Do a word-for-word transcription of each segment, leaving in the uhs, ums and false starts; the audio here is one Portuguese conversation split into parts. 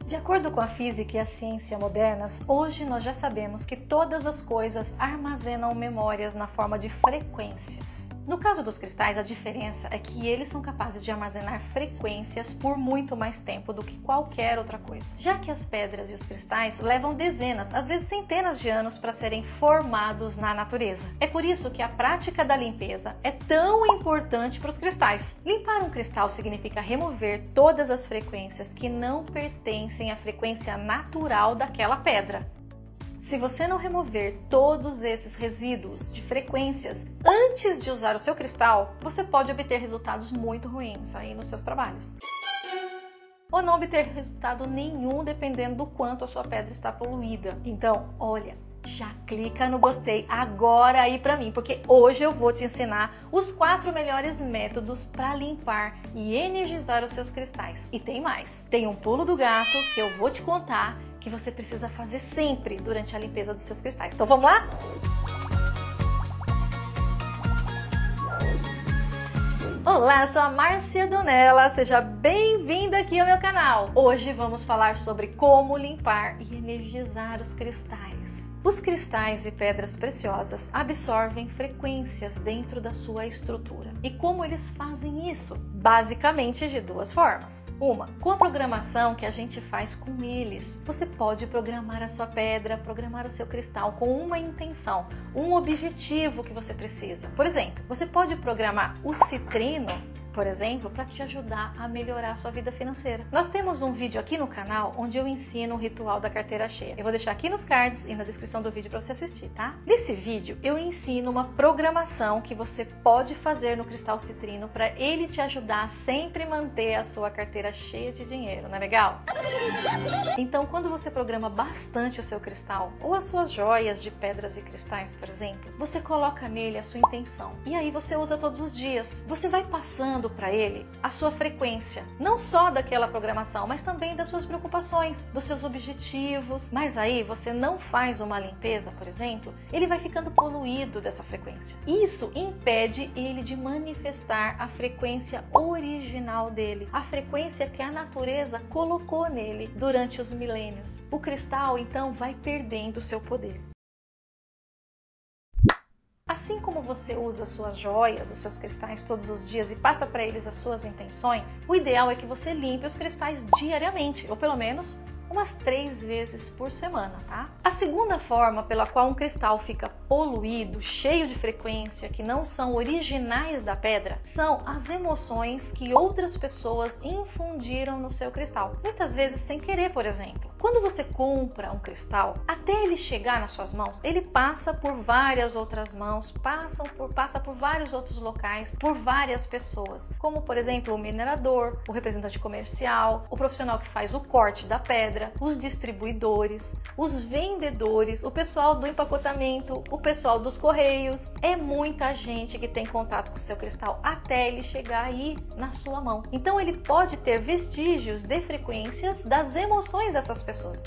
De acordo com a física e a ciência modernas, hoje nós já sabemos que todas as coisas armazenam memórias na forma de frequências. No caso dos cristais, a diferença é que eles são capazes de armazenar frequências por muito mais tempo do que qualquer outra coisa, já que as pedras e os cristais levam dezenas, às vezes centenas de anos para serem formados na natureza. É por isso que a prática da limpeza é tão importante para os cristais. Limpar um cristal significa remover todas as frequências que não pertencem à frequência natural daquela pedra. Se você não remover todos esses resíduos de frequências antes de usar o seu cristal, você pode obter resultados muito ruins aí nos seus trabalhos. Ou não obter resultado nenhum dependendo do quanto a sua pedra está poluída. Então, olha, já clica no gostei agora aí pra mim, porque hoje eu vou te ensinar os quatro melhores métodos para limpar e energizar os seus cristais. E tem mais, tem um pulo do gato que eu vou te contar que você precisa fazer sempre durante a limpeza dos seus cristais. Então vamos lá? Olá, eu sou a Márcia Donella, seja bem-vinda aqui ao meu canal. Hoje vamos falar sobre como limpar e energizar os cristais. Os cristais e pedras preciosas absorvem frequências dentro da sua estrutura. E como eles fazem isso? Basicamente de duas formas. Uma, com a programação que a gente faz com eles. Você pode programar a sua pedra, programar o seu cristal com uma intenção, um objetivo que você precisa. Por exemplo, você pode programar o citrino, por exemplo, para te ajudar a melhorar a sua vida financeira. Nós temos um vídeo aqui no canal onde eu ensino o ritual da carteira cheia. Eu vou deixar aqui nos cards e na descrição do vídeo para você assistir, tá? Nesse vídeo eu ensino uma programação que você pode fazer no cristal citrino para ele te ajudar a sempre manter a sua carteira cheia de dinheiro, não é legal? Então, quando você programa bastante o seu cristal ou as suas joias de pedras e cristais, por exemplo, você coloca nele a sua intenção e aí você usa todos os dias. Você vai passando para ele a sua frequência, não só daquela programação, mas também das suas preocupações, dos seus objetivos. Mas aí você não faz uma limpeza, por exemplo, ele vai ficando poluído dessa frequência. Isso impede ele de manifestar a frequência original dele, a frequência que a natureza colocou nele durante os milênios. O cristal então vai perdendo o seu poder. Assim como você usa suas joias, os seus cristais todos os dias e passa para eles as suas intenções, o ideal é que você limpe os cristais diariamente, ou pelo menos umas três vezes por semana, tá? A segunda forma pela qual um cristal fica poluído, cheio de frequência, que não são originais da pedra, são as emoções que outras pessoas infundiram no seu cristal. Muitas vezes sem querer, por exemplo. Quando você compra um cristal, até ele chegar nas suas mãos, ele passa por várias outras mãos, passam por, passa por vários outros locais, por várias pessoas, como por exemplo o minerador, o representante comercial, o profissional que faz o corte da pedra, os distribuidores, os vendedores, o pessoal do empacotamento, o pessoal dos correios. É muita gente que tem contato com o seu cristal até ele chegar aí na sua mão. Então ele pode ter vestígios de frequências das emoções dessas pessoas. pessoas.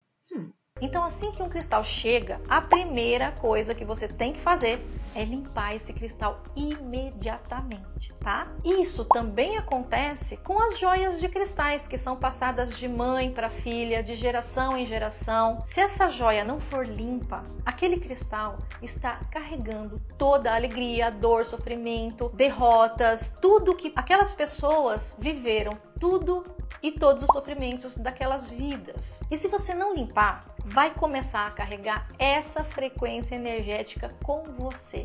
Então, assim que um cristal chega, a primeira coisa que você tem que fazer é limpar esse cristal imediatamente, tá? Isso também acontece com as joias de cristais que são passadas de mãe para filha, de geração em geração. Se essa joia não for limpa, aquele cristal está carregando toda a alegria, dor, sofrimento, derrotas, tudo que aquelas pessoas viveram, tudo e todos os sofrimentos daquelas vidas. E se você não limpar, vai começar a carregar essa frequência energética com você.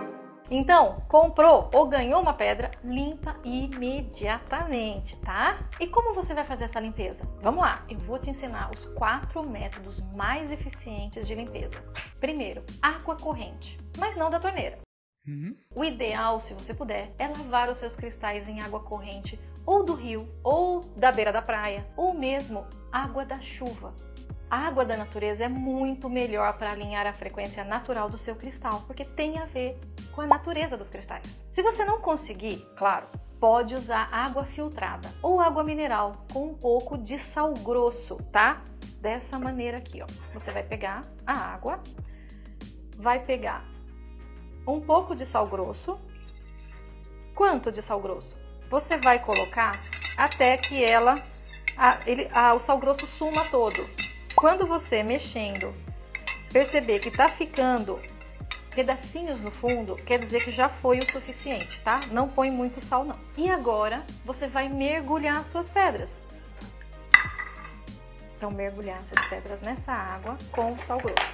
Então, comprou ou ganhou uma pedra, limpa imediatamente, tá? E como você vai fazer essa limpeza? Vamos lá, eu vou te ensinar os quatro métodos mais eficientes de limpeza. Primeiro, água corrente, mas não da torneira. Uhum. O ideal, se você puder, é lavar os seus cristais em água corrente ou do rio, ou da beira da praia, ou mesmo água da chuva. A água da natureza é muito melhor para alinhar a frequência natural do seu cristal, porque tem a ver com a natureza dos cristais. Se você não conseguir, claro, pode usar água filtrada ou água mineral com um pouco de sal grosso, tá? Dessa maneira aqui, ó. Você vai pegar a água, vai pegar um pouco de sal grosso. Quanto de sal grosso? Você vai colocar até que ela a, ele, a, o sal grosso suma todo. Quando você mexendo perceber que tá ficando pedacinhos no fundo, quer dizer que já foi o suficiente, tá? Não põe muito sal não. E agora você vai mergulhar as suas pedras. Então mergulhar as suas pedras nessa água com o sal grosso.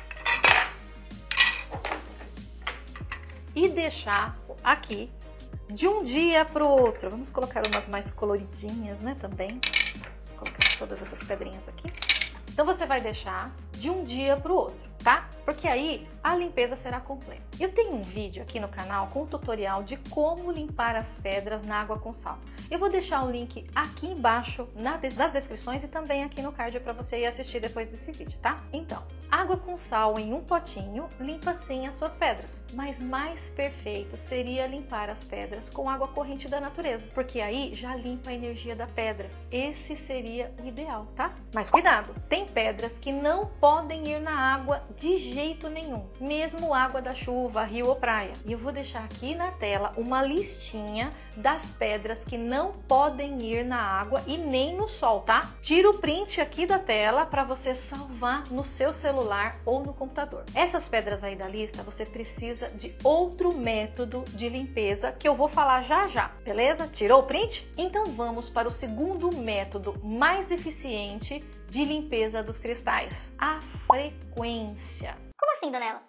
E deixar aqui de um dia para o outro. Vamos colocar umas mais coloridinhas, né, também. Vou colocar todas essas pedrinhas aqui. Então você vai deixar de um dia para o outro, tá? Porque aí a limpeza será completa. Eu tenho um vídeo aqui no canal com um tutorial de como limpar as pedras na água com sal. Eu vou deixar o link aqui embaixo na, nas descrições e também aqui no card para você ir assistir depois desse vídeo, tá? Então, água com sal em um potinho limpa sim as suas pedras, mas mais perfeito seria limpar as pedras com água corrente da natureza, porque aí já limpa a energia da pedra. Esse seria o ideal, tá? Mas cuidado, tem pedras que não podem ir na água de jeito nenhum, mesmo água da chuva, rio ou praia. E eu vou deixar aqui na tela uma listinha das pedras que não não podem ir na água e nem no sol, tá? Tira o print aqui da tela para você salvar no seu celular ou no computador. Essas pedras aí da lista, você precisa de outro método de limpeza que eu vou falar já já, beleza? Tirou o print? Então vamos para o segundo método mais eficiente de limpeza dos cristais, a frequência. Como assim, Donella?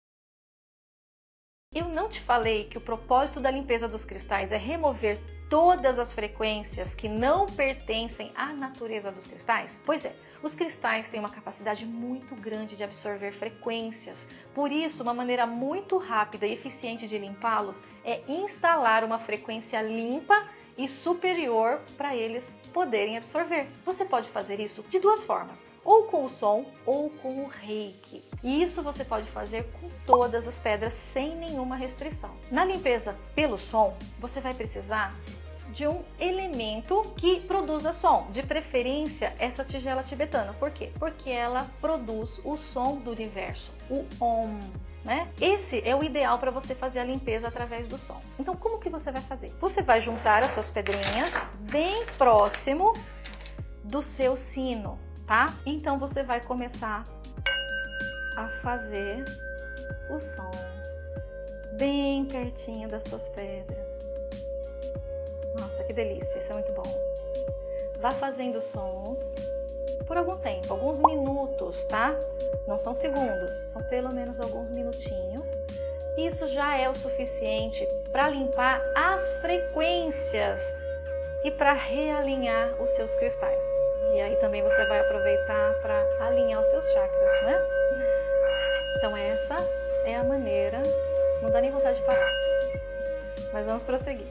Eu não te falei que o propósito da limpeza dos cristais é remover todas as frequências que não pertencem à natureza dos cristais? Pois é, os cristais têm uma capacidade muito grande de absorver frequências. Por isso, uma maneira muito rápida e eficiente de limpá-los é instalar uma frequência limpa e superior para eles poderem absorver. Você pode fazer isso de duas formas, ou com o som ou com o reiki. E isso você pode fazer com todas as pedras sem nenhuma restrição. Na limpeza pelo som, você vai precisar de um elemento que produza som, de preferência essa tigela tibetana. Por quê? Porque ela produz o som do universo, o Om. Né? Esse é o ideal para você fazer a limpeza através do som. Então, como que você vai fazer? Você vai juntar as suas pedrinhas bem próximo do seu sino, tá? Então, você vai começar a fazer o som bem pertinho das suas pedras. Nossa, que delícia! Isso é muito bom. Vá fazendo sons por algum tempo, alguns minutos, tá? Não são segundos, são pelo menos alguns minutinhos. Isso já é o suficiente para limpar as frequências e para realinhar os seus cristais. E aí também você vai aproveitar para alinhar os seus chakras, né? Então essa é a maneira, não dá nem vontade de parar, mas vamos prosseguir.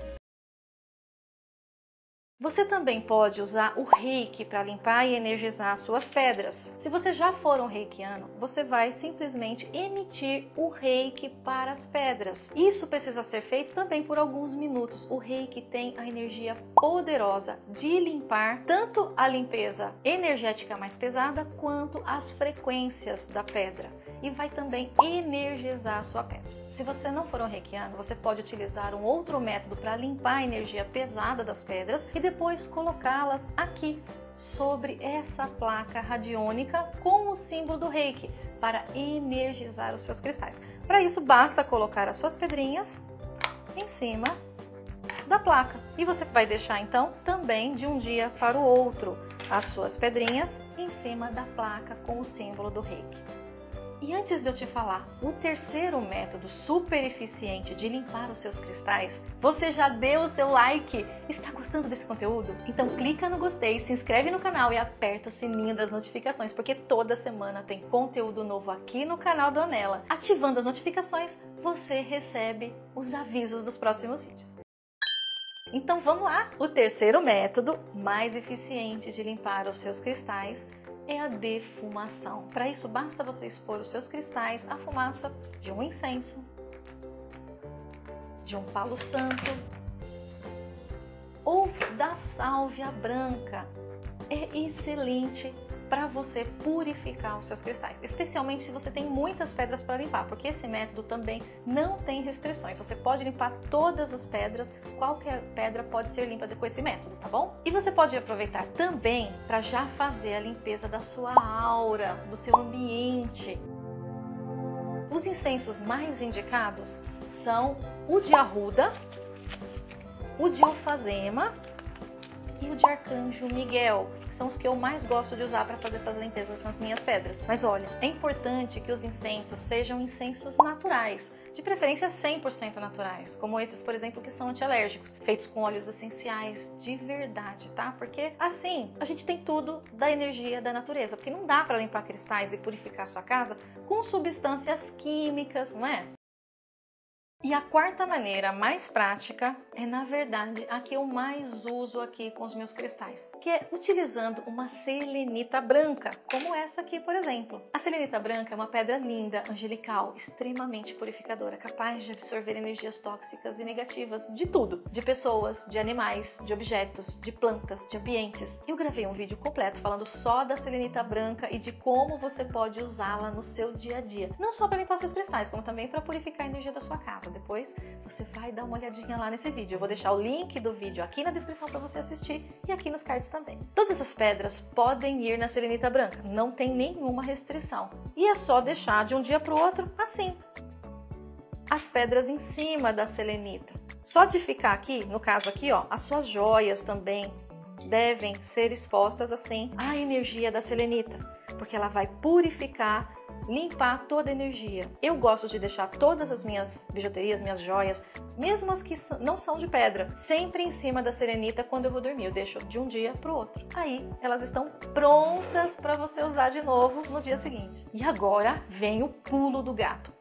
Você também pode usar o reiki para limpar e energizar suas pedras. Se você já for um reikiano, você vai simplesmente emitir o reiki para as pedras. Isso precisa ser feito também por alguns minutos. O reiki tem a energia poderosa de limpar tanto a limpeza energética mais pesada quanto as frequências da pedra. E vai também energizar a sua pedra. Se você não for um reikiano, você pode utilizar um outro método para limpar a energia pesada das pedras e depois colocá-las aqui sobre essa placa radiônica com o símbolo do reiki para energizar os seus cristais. Para isso basta colocar as suas pedrinhas em cima da placa e você vai deixar então também de um dia para o outro as suas pedrinhas em cima da placa com o símbolo do reiki. E antes de eu te falar o terceiro método super eficiente de limpar os seus cristais, você já deu o seu like? Está gostando desse conteúdo? Então clica no gostei, se inscreve no canal e aperta o sininho das notificações, porque toda semana tem conteúdo novo aqui no canal Donella. Ativando as notificações, você recebe os avisos dos próximos vídeos. Então vamos lá! O terceiro método mais eficiente de limpar os seus cristais é a defumação. Para isso, basta você expor os seus cristais à fumaça de um incenso, de um palo santo ou da sálvia branca. É excelente para você purificar os seus cristais, especialmente se você tem muitas pedras para limpar, porque esse método também não tem restrições. Você pode limpar todas as pedras, qualquer pedra pode ser limpa com esse método, tá bom? E você pode aproveitar também para já fazer a limpeza da sua aura, do seu ambiente. Os incensos mais indicados são o de arruda, o de alfazema e o de arcanjo Miguel, que são os que eu mais gosto de usar para fazer essas limpezas nas minhas pedras. Mas olha, é importante que os incensos sejam incensos naturais, de preferência cem por cento naturais, como esses, por exemplo, que são antialérgicos, feitos com óleos essenciais de verdade, tá? Porque assim, a gente tem tudo da energia da natureza, porque não dá para limpar cristais e purificar sua casa com substâncias químicas, não é? E a quarta maneira mais prática é, na verdade, a que eu mais uso aqui com os meus cristais, que é utilizando uma selenita branca, como essa aqui, por exemplo. A selenita branca é uma pedra linda, angelical, extremamente purificadora, capaz de absorver energias tóxicas e negativas de tudo, de pessoas, de animais, de objetos, de plantas, de ambientes. Eu gravei um vídeo completo falando só da selenita branca e de como você pode usá-la no seu dia a dia, não só para limpar seus cristais, como também para purificar a energia da sua casa. Depois você vai dar uma olhadinha lá nesse vídeo. Eu vou deixar o link do vídeo aqui na descrição para você assistir e aqui nos cards também. Todas essas pedras podem ir na selenita branca, não tem nenhuma restrição. E é só deixar de um dia para o outro assim. As pedras em cima da selenita. Só de ficar aqui, no caso aqui, ó, as suas joias também devem ser expostas assim à energia da selenita, porque ela vai purificar, limpar toda a energia. Eu gosto de deixar todas as minhas bijuterias, minhas joias, mesmo as que não são de pedra, sempre em cima da selenita quando eu vou dormir. Eu deixo de um dia para o outro. Aí elas estão prontas para você usar de novo no dia seguinte. E agora vem o pulo do gato.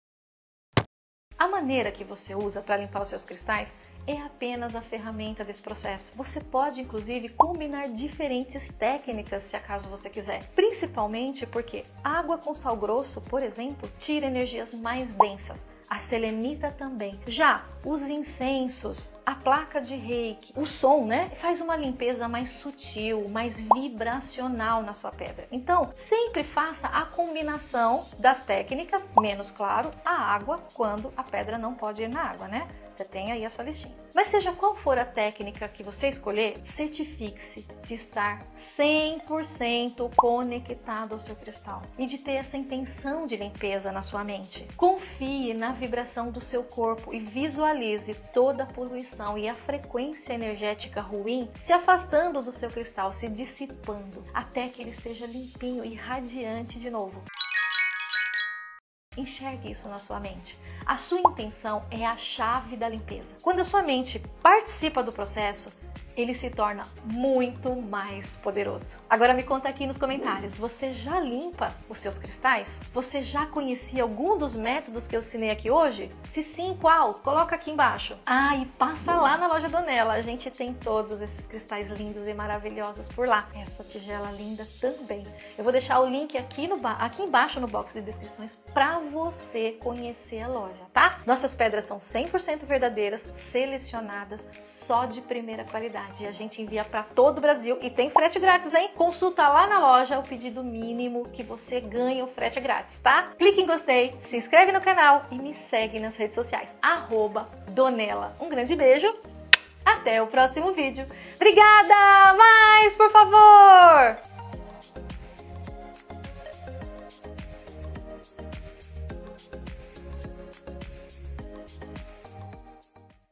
A maneira que você usa para limpar os seus cristais é apenas a ferramenta desse processo. Você pode, inclusive, combinar diferentes técnicas, se acaso você quiser. Principalmente porque água com sal grosso, por exemplo, tira energias mais densas. A selenita também. Já os incensos, a placa de reiki, o som, né? Faz uma limpeza mais sutil, mais vibracional na sua pedra. Então, sempre faça a combinação das técnicas, menos claro, a água, quando a pedra não pode ir na água, né? Você tem aí a sua listinha. Mas seja qual for a técnica que você escolher, certifique-se de estar cem por cento conectado ao seu cristal e de ter essa intenção de limpeza na sua mente. Confie na vibração do seu corpo e visualize toda a poluição e a frequência energética ruim se afastando do seu cristal, se dissipando, até que ele esteja limpinho e radiante de novo. Enxergue isso na sua mente. A sua intenção é a chave da limpeza. Quando a sua mente participa do processo, ele se torna muito mais poderoso. Agora me conta aqui nos comentários, você já limpa os seus cristais? Você já conhecia algum dos métodos que eu ensinei aqui hoje? Se sim, qual? Coloca aqui embaixo. Ah, e passa lá na loja Donella, a gente tem todos esses cristais lindos e maravilhosos por lá. Essa tigela linda também. Eu vou deixar o link aqui, no aqui embaixo no box de descrições para você conhecer a loja, tá? Nossas pedras são cem por cento verdadeiras, selecionadas, só de primeira qualidade. E a gente envia para todo o Brasil e tem frete grátis, hein? Consulta lá na loja o pedido mínimo que você ganha o frete grátis, tá? Clique em gostei, se inscreve no canal e me segue nas redes sociais, arroba Donella. Um grande beijo, até o próximo vídeo. Obrigada, mais por favor!